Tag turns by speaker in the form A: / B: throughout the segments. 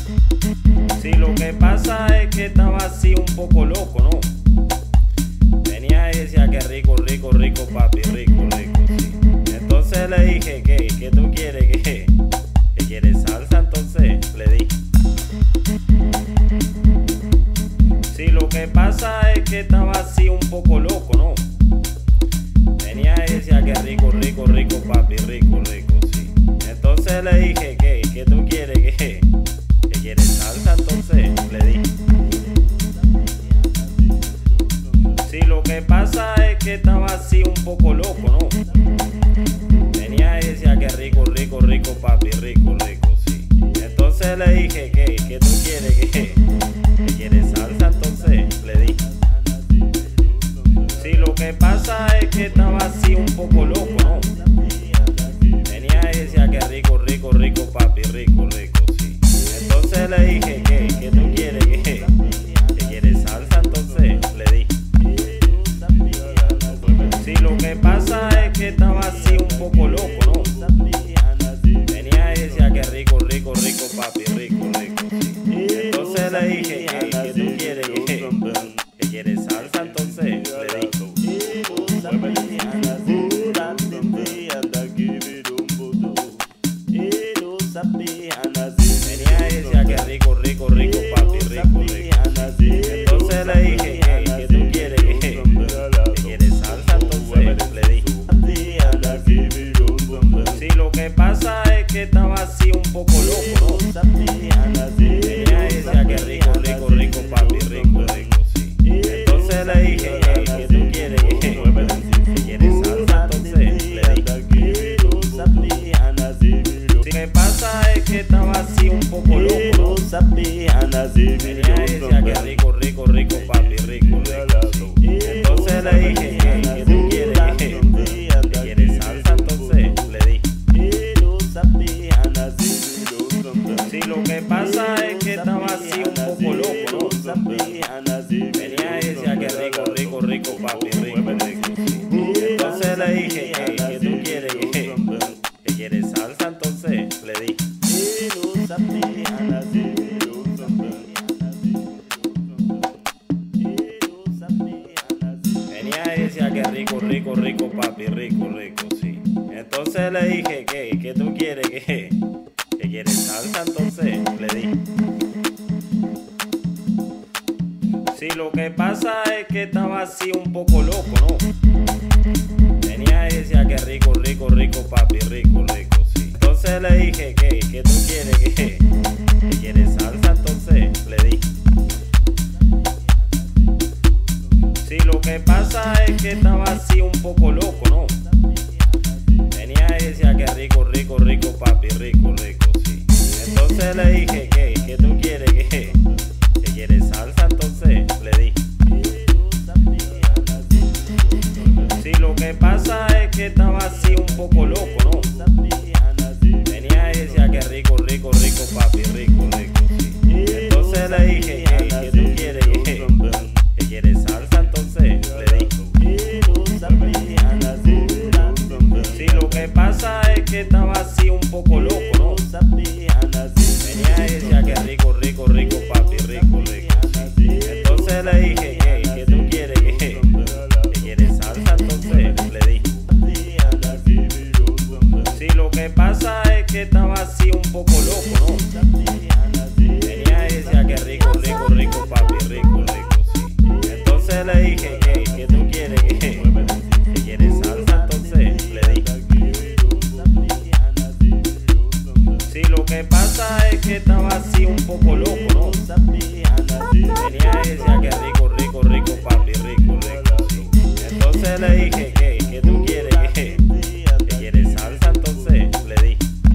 A: Sí, lo que pasa es que estaba así un poco loco, ¿no? Venía y decía que rico, rico, rico, papi, rico, rico, sí. Entonces le dije, ¿qué tú quieres? ¿Qué quieres salsa? Entonces le dije. Sí, lo que pasa es que estaba así un poco loco, ¿no? Venía y decía que rico, rico, rico, papi, rico, rico, sí. Entonces le dije, ¿qué tú quieres? ¿Qué quieres salsa? Entonces le dije. Sí, lo que pasa es que estaba así un poco loco, ¿no? Venía y decía que rico, rico, rico, papi, rico, rico, sí. Entonces le dije, ¿qué tú quieres? ¿Qué quieres salsa? Entonces le dije. Sí, lo que pasa es que estaba así un poco loco, ¿no? Venía y decía que rico, rico, rico, papi, rico, rico, sí. Entonces le dije, ¿qué tú quieres? ¿Qué quieres salsa? Entonces le dije. Sí, lo que pasa es que estaba así un poco loco, ¿no? Venía y decía que rico, rico, rico, papi, rico, rico, sí. Entonces le dije, ¿qué tú quieres? ¿Qué quieres salsa? Entonces le dije. Venía y decía que rico, rico, rico, papi, rico, rico. Entonces le dije, ¿qué tú quieres? ¿Qué quieres salsa? Entonces le dije. Sí, lo que pasa es que estaba así un poco loco, ¿no? Venía y decía que rico, rico, rico, papi, rico, rico, sí. Entonces le dije, ¿qué tú quieres? ¿Qué quieres salsa? Entonces le dije. Sí, lo que pasa es que estaba así un poco loco, ¿no? Venía y decía que rico, rico, rico, papi, rico, rico, sí. Entonces le dije, ¿qué tú quieres? ¿Qué quieres salsa? Entonces le dije. Sí, lo que pasa es que estaba así un poco loco, ¿no? Venía y decía que rico, rico, rico, papi, rico, rico, sí. Entonces le dije, ¿qué tú quieres? ¿Qué quieres salsa? Entonces le dije. Venía y decía que rico, rico, rico, papi, rico, rico, sí. Entonces le dije, ¿qué tú quieres? ¿Qué quieres salsa? Entonces le dije. Sí, lo que pasa es que estaba así un poco loco, ¿no? Venía y decía que rico, rico, rico, papi, rico, rico, sí. Entonces le dije, ¿qué tú quieres? ¿Qué quieres salsa? Entonces le dije. Sí, lo que pasa es que estaba así un poco loco, ¿no? Venía y decía que rico, rico, rico, papi, rico, rico, sí. Entonces le dije, ¿qué tú quieres? ¿Qué quieres salsa? Entonces le dije. Sí, lo que pasa es que estaba así un poco loco, ¿no? Venía y decía que rico, rico, rico, papi, rico, rico, sí. Entonces le dije, ¿qué tú quieres? ¿Qué quieres salsa? Entonces le dije. Sí, lo que pasa es que estaba así un poco loco, ¿no? Venía y decía que rico, rico, rico, papi, rico, rico, sí. Entonces le dije, ¿qué tú quieres? ¿Qué quieres salsa? Entonces le dije. Sí, lo que pasa es que estaba así un poco loco, ¿no? Venía y decía que rico, rico, rico, papi, rico, rico, sí. Entonces le dije, ¿qué tú quieres? ¿Qué quieres salsa? Entonces le dije. Sí, lo que pasa es que estaba así un poco loco, ¿no? Venía y decía que rico, rico, rico, papi, rico, rico, sí. Entonces le dije, ¿qué tú quieres? ¿Qué quieres salsa? Entonces le dije.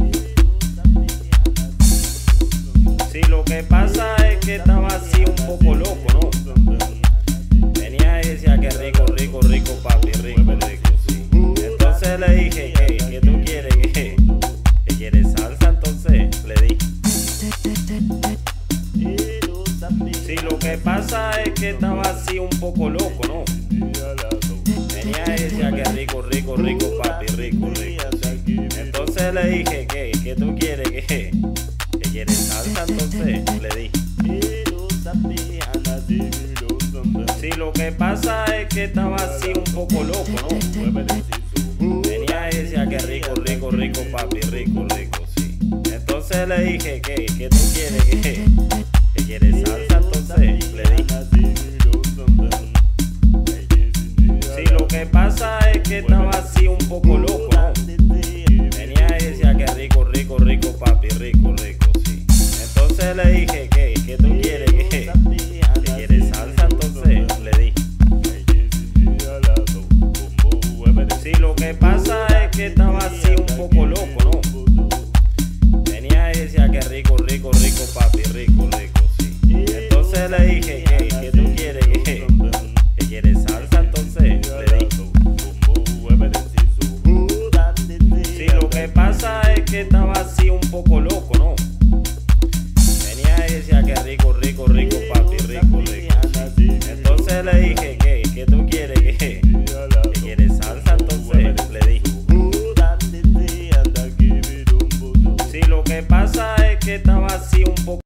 A: Sí, lo que pasa es que estaba así un poco loco, ¿no? Venía y decía que rico, rico, rico, papi, rico, rico, sí. Entonces le dije, ¿qué tú quieres? ¿Qué quieres salsa? Entonces le dije. Sí, lo que pasa es que estaba así un poco loco, ¿no? Venía y decía que rico, rico, rico, papi, rico, rico, sí. Entonces le dije, ¿qué tú quieres? ¿Qué quieres salsa, entonces le di. Sí, lo que pasa es que estaba así un poco loco, ¿no? Venía y decía que rico, rico, rico, papi, rico, rico, sí. Entonces le dije que tú quieres, que quieres salsa, entonces le di. Sí, lo que pasa es que estaba así un poco loco, ¿no? Venía y decía que rico, rico, rico, papi, rico, rico, sí. Entonces le dije que tú quieres, que quieres salsa, entonces le di. Sí, lo que pasa es que estaba así un poco loco, ¿no? Venía y decía que rico, rico, rico, papi, rico, rico, sí. Entonces le dije que tú quieres, que quieres salsa, entonces le di. Sí, lo que pasa es que estaba así un poco loco, ¿no? Venía y decía que rico, rico, rico, papi, rico, rico, sí. Entonces le dije que tú quieres, que quieres salsa, entonces le di. Sí, lo que pasa es que estaba así un poco